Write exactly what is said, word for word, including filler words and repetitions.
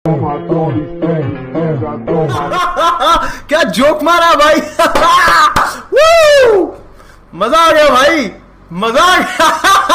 क्या जोक मारा भाई। मजा आ गया भाई, मजा आ गया।